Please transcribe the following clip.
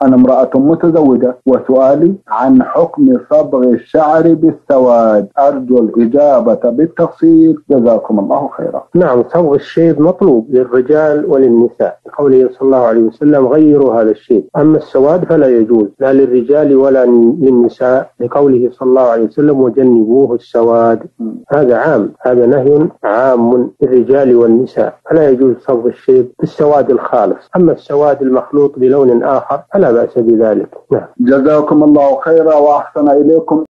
أنا امرأة متزوجة وسؤالي عن حكم صبغ الشعر بالسواد، أرجو الإجابة بالتفصيل جزاكم الله خيرا. نعم، صبغ الشيب مطلوب للرجال وللنساء، قوله صلى الله عليه وسلم غيروا هذا الشيب. أما السواد فلا يجوز لا للرجال ولا للنساء، لقوله صلى الله عليه وسلم وجنبوه السواد. هذا عام، هذا نهي عام للرجال والنساء، فلا يجوز صبغ الشيب بالسواد الخالص. أما السواد المخلوط بلون آخر فلا بأس بذلك. نعم. جزاكم الله خيرا وأحسن إليكم.